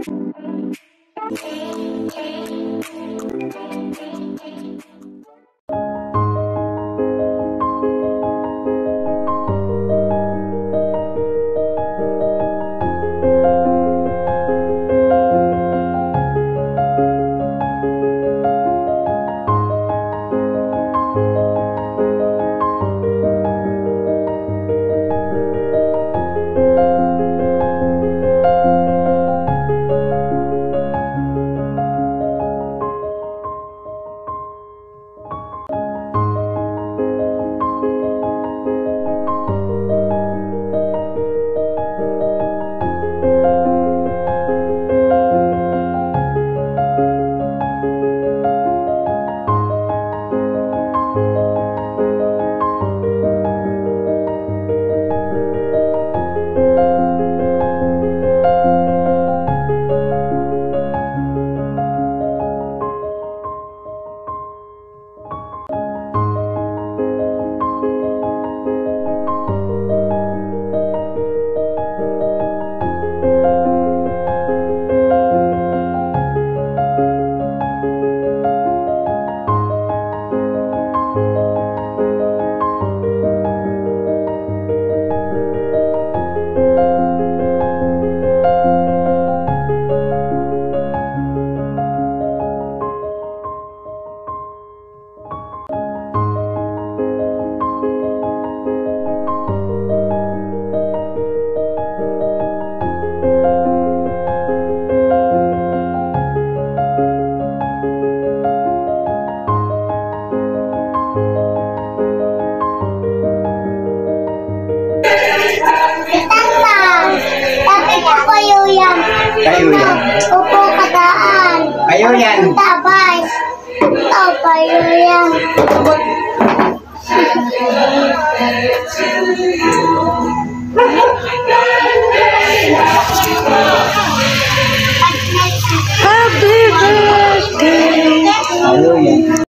Kayo yan. Opo, kataan. Kayo yan. Tabay. Kayo yan. Happy birthday. Kayo yan.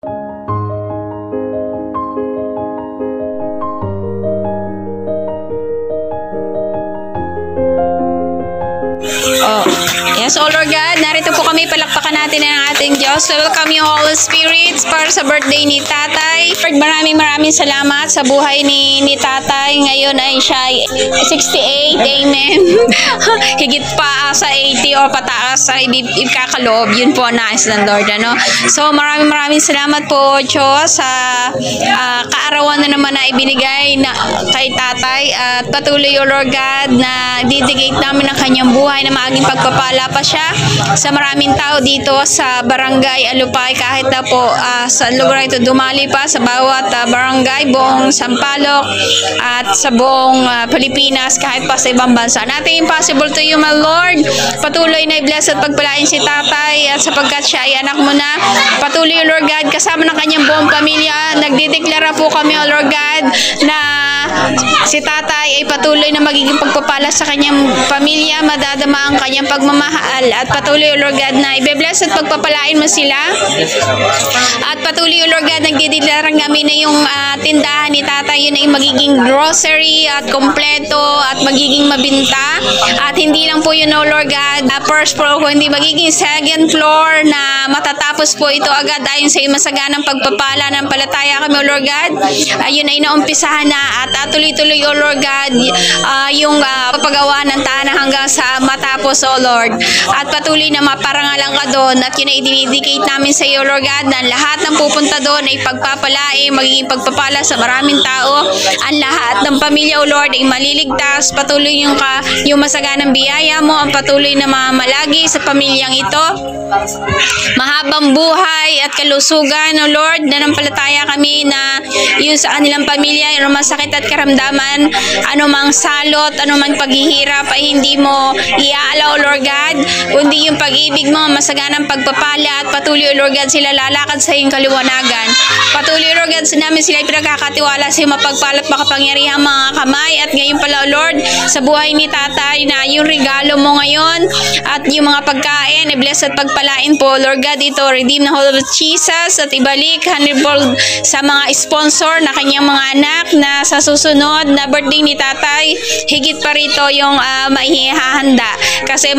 Yes, O Lord God, narito po kami, palakpakan natin ang ating Diyos. Welcome you, Holy Spirits, para sa birthday ni Tatay. Lord, maraming salamat sa buhay ni Tatay. Ngayon ay siya 68, amen. Higit pa sa 80 o pataas ay ikakaloob. Yun po ang nais ng Lord, ano? So, maraming salamat po, Diyos, sa kaarawan na naman na ibinigay kay Tatay. At patuloy, O Lord God, na didicate namin ang kanyang buhay na maging pagpapala pa siya sa maraming tao dito sa barangay Alupay, kahit na po sa lugar ito dumali pa sa bawat barangay, buong Sampaloc at sa buong Pilipinas, kahit pa sa ibang bansa. Nothing impossible to you, my Lord. Patuloy na i-bless at pagpalain si Tatay at sapagkat siya ay anak mo na. Patuloy, O Lord God, kasama ng kanyang buong pamilya. Nagdideklara po kami, O Lord God, na si Tatay ay patuloy na magiging pagpapala sa kanyang pamilya, madadama ang kanyang pagmamahal, at patuloy, O Lord God, na i-bless at pagpapalain mo sila. At patuloy, O Lord God, nagdideklara kami na yung tindahan ni Tatay, yun ay magiging grocery at kompleto at magiging mabinta. At hindi lang po yun, O Lord God, first floor, kundi magiging second floor na matatapos po ito agad ayon sa masaganang pagpapala ng palataya kami, O Lord God. Ayun ay naumpisahan na at tuloy-tuloy, O Lord God, yung papagawa ng tahanan hanggang sa matapos, O Lord. At patuloy na maparangalan ka doon at yun ay dinidicate namin sa iyo, Lord God, na lahat ng pupunta doon ay pagpapalain, magiging pagpapala sa maraming tao. Ang lahat ng pamilya, O Lord, ay maliligtas. Patuloy yung masaganang biyaya mo ang patuloy na mamalagi sa pamilyang ito. Mahabang buhay at kalusugan, O Lord, nanampalataya kami na yun sa kanilang pamilya, yung masakit at karamdaman, anumang salot, anumang paghihirap ay hindi mo iaalaw, O Lord God, kundi yung pag-ibig mo, masaganang pagpapala, at patuloy, O Lord God, sila lalakad sa iyong kaliwanagan. Patuloy, O Lord God, sa namin sila pinagkakatiwala sa iyong mapagpalat makapangyarihang mga kamay. At ngayon pala, O Lord, sa buhay ni Tatay, na yung regalo mo ngayon at yung mga pagkain, i-bless at pagpalain po, Lord God, ito redeem na whole of Jesus at ibalik 100-fold sa mga sponsor na kanyang mga anak na sa susunod na birthday ni Tatay, higit pa rito yung maihahanda. Kasi maraming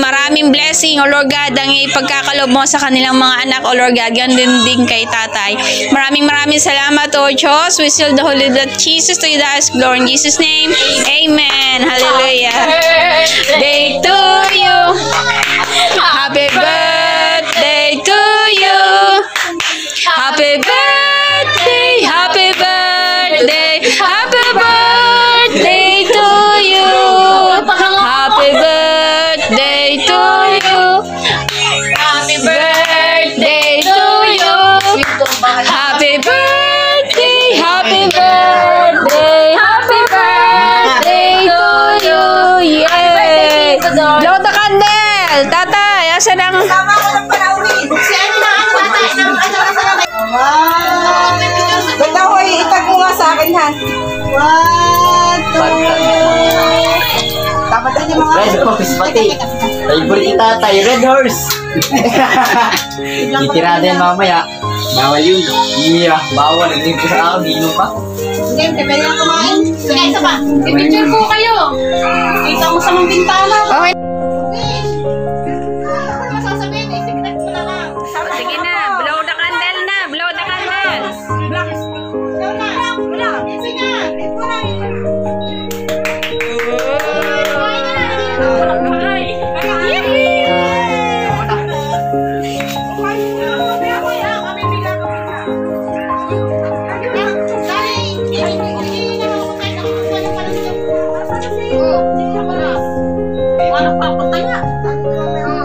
malaking blessing, O Lord God, ang ipagkakalob mo sa kanilang mga anak, O Lord God, ganun din kay tatay. Maraming salamat, O Diyos. We seal the holy blood of Jesus to you, the highest glory. In Jesus' name, amen. Hallelujah. Day to you. Happy birthday to you. Happy birthday, happy birthday, happy birthday to you. Happy birthday to you. Happy birthday to you. Happy birthday, happy birthday, happy birthday to you. Yay! Blow the candle! Tatay, asan ang... Tama ko ng panawin. Si ano na ang tatay ng ano. Ba't ako itag mo nga sa akin, ha? 1, 2. Tapatan niyo mga... Red horse, pati. Favorite ni tatay, red horse. Itira din mamaya. Bawal yun. Iya, bawal. Naging ko sa akin, dino pa. Sige, pwede na kumain. Sige, isa pa. Pipicture po kayo. Kita mo sa mga bintana. Okay. Ano masasabihin? I-secret mo na lang. Sige na, blow the candle na, blow the candle. Ikaw na. Wala. Sige na. Ito na. Ano pa? Patay na.